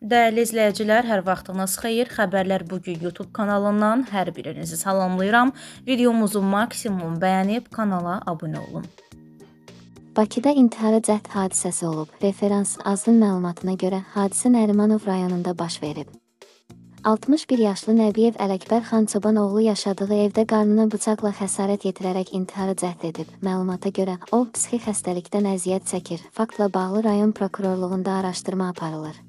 Dəyərli izləyicilər, hər vaxtınız xeyir. Xəbərlər bugün YouTube kanalından hər birinizi salamlayıram. Videomuzu maksimum bəyənib kanala abunə olun. Bakıda intihara cəhd hadisəsi olub. Referans Azın məlumatına görə hadisə Nərimanov rayonunda baş verib. 61 yaşlı Nəbiyev Ələkbər xan Çobanoğlu yaşadığı evdə qarnına bıçaqla xəsarət yetirərək intihara cəhd edib. Məlumata görə o, psixi xəstəlikdən əziyyət çəkir. Faktla bağlı rayon prokurorluğunda araşdırma aparılır.